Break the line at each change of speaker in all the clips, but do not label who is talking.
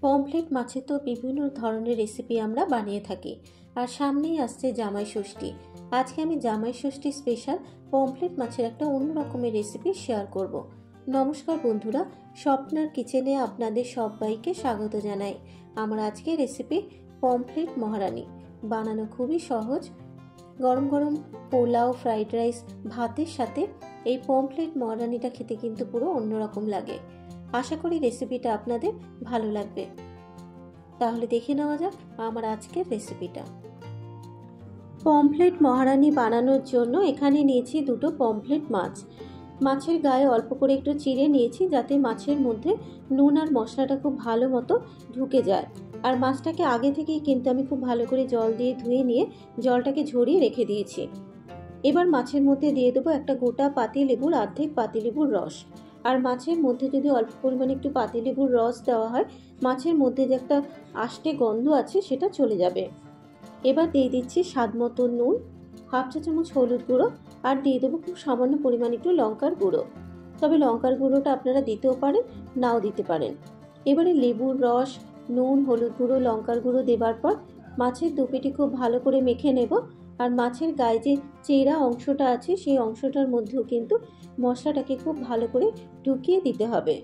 Pomfret মাছের তো বিভিন্ন ধরনের রেসিপি আমরা বানিয়ে থাকি। আর সামনেই আসছে জামাই ষষ্ঠী। আজকে আমি জামাই ষষ্ঠী স্পেশাল পমফ্রেট মাছের একটা অন্য রকমের রেসিপি শেয়ার করব। নমস্কার বন্ধুরা, স্বপ্নার কিচেনে আপনাদের সবাইকে স্বাগত জানাই। আমার আজকের রেসিপি পমফ্রেট মহারানী। বানানো খুবই সহজ। গরম গরম পোলাও, ফ্রাইড রাইস, ভাতের সাথে এই পমফ্রেট মহারানীটা খেতে কিন্তু পুরো অন্যরকম লাগে। আশা করি রেসিপিটা আপনাদের ভালো লাগবে। তাহলে দেখে নেওয়া যাক আমার আজকের রেসিপিটা। পমফ্রেট মহারানী বানানোর জন্য এখানে নিয়েছি দুটো পমফ্রেট মাছ। মাছের গায়ে অল্প করে একটু চিড়ে নিয়েছি, যাতে মাছের মধ্যে নুন আর মশলাটা খুব ভালো মতো ঢুকে যায়। আর মাছটাকে আগে থেকেই কিন্তু আমি খুব ভালো করে জল দিয়ে ধুয়ে নিয়ে জলটাকে ঝরিয়ে রেখে দিয়েছি। এবার মাছের মধ্যে দিয়ে দেবো একটা গোটা পাতিলেবুর অর্ধেক পাতিলেবুর রস। আর মাছের মধ্যে যদি অল্প পরিমাণে একটু পাতিলেবুর রস দেওয়া হয়, মাছের মধ্যে যে একটা আষ্টে গন্ধ আছে সেটা চলে যাবে। এবার দিয়ে দিচ্ছি স্বাদ মতো নুন, হাফ চা চামচ হলুদ গুঁড়ো, আর দিয়ে দেবো খুব সামান্য পরিমাণে একটু লঙ্কার গুঁড়ো। তবে লঙ্কার গুঁড়োটা আপনারা দিতেও পারেন, নাও দিতে পারেন। এবারে লেবুর রস, নুন, হলুদ গুঁড়ো, লঙ্কার গুঁড়ো দেবার পর মাছের দুপিটি খুব ভালো করে মেখে নেব। আর মাছের গায়ে যে চেরা অংশটা আছে সেই অংশটার মধ্যেও কিন্তু মশলাটাকে খুব ভালো করে ঢুকিয়ে দিতে হবে।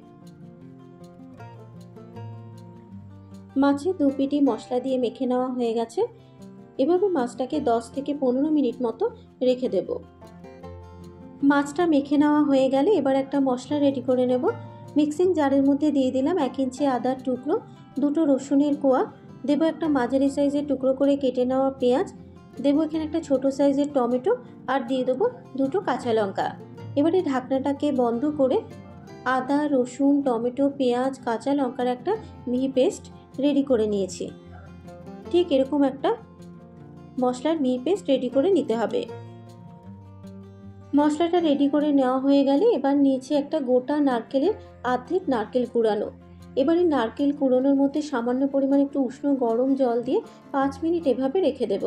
মাছের দুপিটি মশলা দিয়ে মেখে নেওয়া হয়ে গেছে। এভাবে মাছটাকে 10 থেকে 15 মিনিট মতো রেখে দেব। মাছটা মেখে নেওয়া হয়ে গেলে এবার একটা মশলা রেডি করে নেব। মিক্সিং জারের মধ্যে দিয়ে দিলাম 1 ইঞ্চি আদার টুকরো, দুটো রসুনের কোয়া, দেবো একটা মাঝারি সাইজের টুকরো করে কেটে নেওয়া পেঁয়াজ, দেবো এখানে একটা ছোট সাইজের টমেটো, আর দিয়ে দেবো দুটো কাঁচা লঙ্কা। এবারে ঢাকনাটাকে বন্ধ করে আদা, রসুন, টমেটো, পেঁয়াজ, কাঁচা লঙ্কার একটা মিহি পেস্ট রেডি করে নিয়েছি। ঠিক এরকম একটা মশলার মিহি পেস্ট রেডি করে নিতে হবে। মশলাটা রেডি করে নেওয়া হয়ে গেলে এবার নিয়েছি একটা গোটা নারকেলের অর্ধেক নারকেল কুড়ানো। এবারে নারকেল কুড়ানোর মধ্যে সামান্য পরিমাণে একটু উষ্ণ গরম জল দিয়ে 5 মিনিট এভাবে রেখে দেব।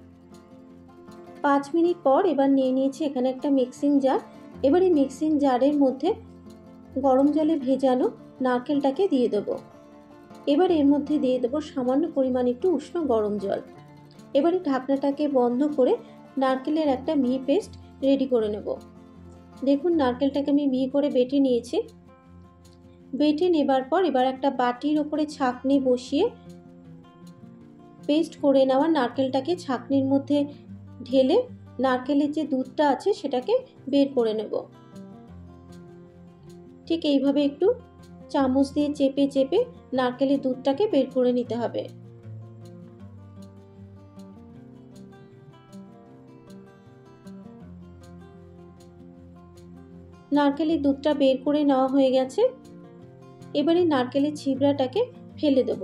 5 মিনিট পর এবার নিয়ে নিয়েছি এখানে একটা মিক্সিং জার। এবার এই মিক্সিং জারের মধ্যে গরম জলে ভেজানো নারকেলটাকে দিয়ে দেব। এবার এর মধ্যে দিয়ে দেবো সামান্য পরিমাণে একটু উষ্ণ গরম জল। এবারে ঢাকনাটাকে বন্ধ করে নারকেলের একটা মিহি পেস্ট রেডি করে নেব। দেখুন নারকেলটাকে আমি মিহি করে বেটে নিয়েছি। বেটে নেবার পর এবার একটা বাটির ওপরে ছাঁকনি বসিয়ে পেস্ট করে নেওয়া নারকেলটাকে ছাঁকনির মধ্যে ঢেলে নারকেলের যে দুধটা আছে সেটাকে বের করে নেব। ঠিক এইভাবে একটু চামচ দিয়ে চেপে চেপে নারকেলের দুধটাকে বের করে নিতে হবে। নারকেলের দুধটা বের করে নেওয়া হয়ে গেছে। এবারে নারকেলের ছিবড়াটাকে ফেলে দেব।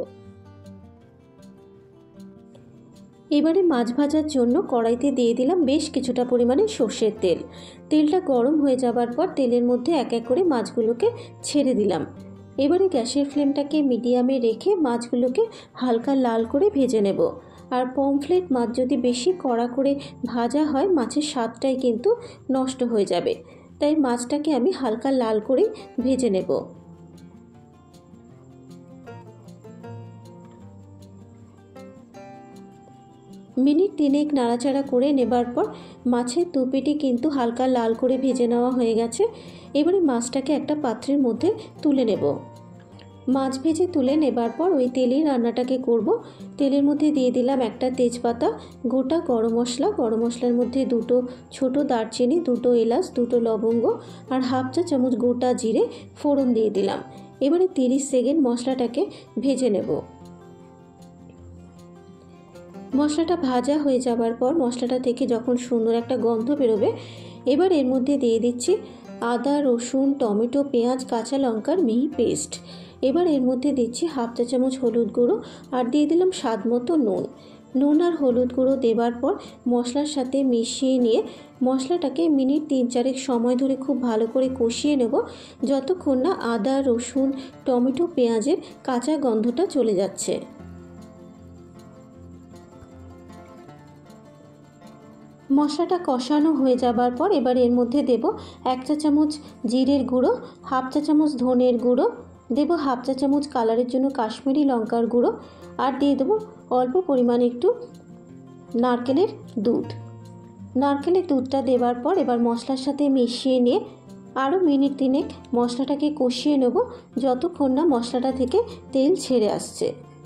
এবারে মাছ ভাজার জন্য কড়াইতে দিয়ে দিলাম বেশ কিছুটা পরিমাণে সর্ষের তেল। তেলটা গরম হয়ে যাবার পর তেলের মধ্যে এক এক করে মাছগুলোকে ছেড়ে দিলাম। এবারে গ্যাসের ফ্লেমটাকে মিডিয়ামে রেখে মাছগুলোকে হালকা লাল করে ভেজে নেব। আর পমফ্রেট মাছ যদি বেশি কড়া করে ভাজা হয়, মাছের স্বাদটাই কিন্তু নষ্ট হয়ে যাবে। তাই মাছটাকে আমি হালকা লাল করে ভেজে নেব। মিনিট 3 নাড়াচাড়া করে নেবার পর মাছের দুপিটি কিন্তু হালকা লাল করে ভেজে নেওয়া হয়ে গেছে। এবারে মাছটাকে একটা পাত্রের মধ্যে তুলে নেব। মাছ ভেজে তুলে নেবার পর ওই তেলেই রান্নাটাকে করব। তেলের মধ্যে দিয়ে দিলাম একটা তেজপাতা, গোটা গরম মশলা, গরম মশলার মধ্যে দুটো ছোট দারচিনি, দুটো এলাচ, দুটো লবঙ্গ, আর হাফ চা চামচ গোটা জিরে ফোড়ন দিয়ে দিলাম। এবারে 30 সেকেন্ড মশলাটাকে ভেজে নেব। মশলাটা ভাজা হয়ে যাবার পর মশলাটা থেকে যখন সুন্দর একটা গন্ধ বেরোবে, এবার এর মধ্যে দিয়ে দিচ্ছি আদা, রসুন, টমেটো, পেঁয়াজ, কাঁচা লঙ্কার মিহি পেস্ট। এবার এর মধ্যে দিচ্ছি হাফ চা চামচ হলুদ গুঁড়ো, আর দিয়ে দিলাম স্বাদ মতো নুন। নুন আর হলুদ গুঁড়ো দেবার পর মশলার সাথে মিশিয়ে নিয়ে মশলাটাকে মিনিট 3-4 সময় ধরে খুব ভালো করে কষিয়ে নেব, যতক্ষণ না আদা, রসুন, টমেটো, পেঁয়াজের কাঁচা গন্ধটা চলে যাচ্ছে। মশলাটা কষানো হয়ে যাবার পর এবার এর মধ্যে দেব 1 চা চামচ জিরের গুঁড়ো, হাফ চা চামচ ধনের গুঁড়ো, দেবো হাফ চা চামচ কালারের জন্য কাশ্মীরি লঙ্কার গুঁড়ো, আর দিয়ে দেবো অল্প পরিমাণে একটু নারকেলের দুধ। নারকেলের দুধটা দেওয়ার পর এবার মশলার সাথে মিশিয়ে নিয়ে আরও মিনিট 3 মশলাটাকে কষিয়ে নেব, যতক্ষণ না মশলাটা থেকে তেল ছেড়ে আসছে।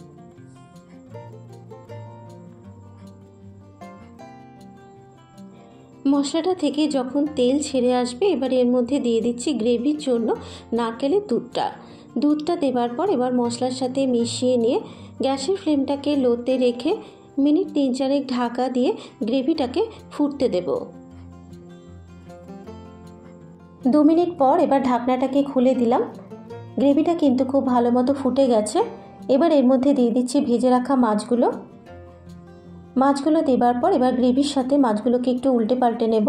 মশলাটা থেকে যখন তেল ছেড়ে আসবে এবার এর মধ্যে দিয়ে দিচ্ছি গ্রেভির জন্য নারকেলের দুধটা দেওয়ার পর এবার মশলার সাথে মিশিয়ে নিয়ে গ্যাসের ফ্লেমটাকে লোতে রেখে মিনিট 3-4 ঢাকা দিয়ে গ্রেভিটাকে ফুটতে দেব। 2 মিনিট পর এবার ঢাকনাটাকে খুলে দিলাম। গ্রেভিটা কিন্তু খুব ভালো মতো ফুটে গেছে। এবার এর মধ্যে দিয়ে দিচ্ছি ভেজে রাখা মাছগুলো দেওয়ার পর এবার গ্রেভির সাথে মাছগুলোকে একটু উল্টে পাল্টে নেব।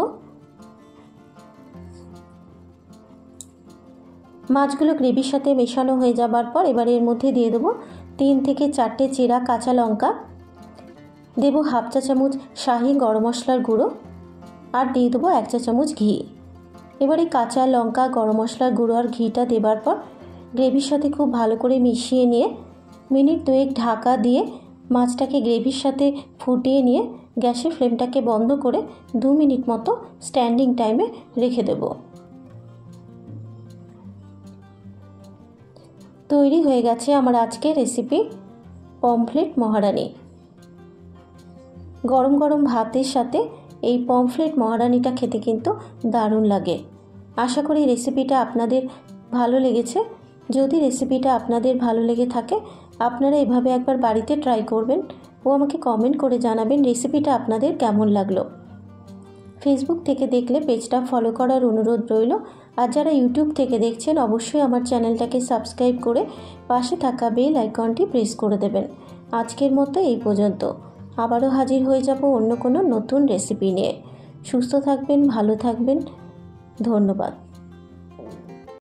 মাছগুলো গ্রেভির সাথে মেশানো হয়ে যাবার পর এবার এর মধ্যে দিয়ে দেবো 3 থেকে 4টে চেরা কাঁচা লঙ্কা, দেবো হাফ চা চামচ শাহি গরম মশলার গুঁড়ো, আর দিয়ে দেবো 1 চা চামচ ঘি। এবার এই কাঁচা লঙ্কা, গরম মশলার গুঁড়ো আর ঘিটা দেবার পর গ্রেভির সাথে খুব ভালো করে মিশিয়ে নিয়ে মিনিট 2 ঢাকা দিয়ে মাছটাকে গ্রেভির সাথে ফুটিয়ে নিয়ে গ্যাসের ফ্লেমটাকে বন্ধ করে 2 মিনিট মতো স্ট্যান্ডিং টাইমে রেখে দেব। তৈরি হয়ে গেছে আমার আজকের রেসিপি পমফ্রেট মহারানি। গরম গরম ভাতের সাথে এই পমফ্রেট মহারানিটা খেতে কিন্তু দারুণ লাগে। আশা করি রেসিপিটা আপনাদের ভালো লেগেছে। যদি রেসিপিটা আপনাদের ভালো লেগে থাকে আপনারা এভাবে একবার বাড়িতে ট্রাই করবেন ও আমাকে কমেন্ট করে জানাবেন রেসিপিটা আপনাদের কেমন লাগলো। ফেসবুক থেকে দেখলে পেজটা ফলো করার অনুরোধ রইল, আর যারা ইউটিউব থেকে দেখছেন অবশ্যই আমার চ্যানেলটাকে সাবস্ক্রাইব করে পাশে থাকা বেল আইকনটি প্রেস করে দেবেন। আজকের মতো এই পর্যন্ত। আবারও হাজির হয়ে যাব অন্য কোনো নতুন রেসিপি নিয়ে। সুস্থ থাকবেন, ভালো থাকবেন। ধন্যবাদ।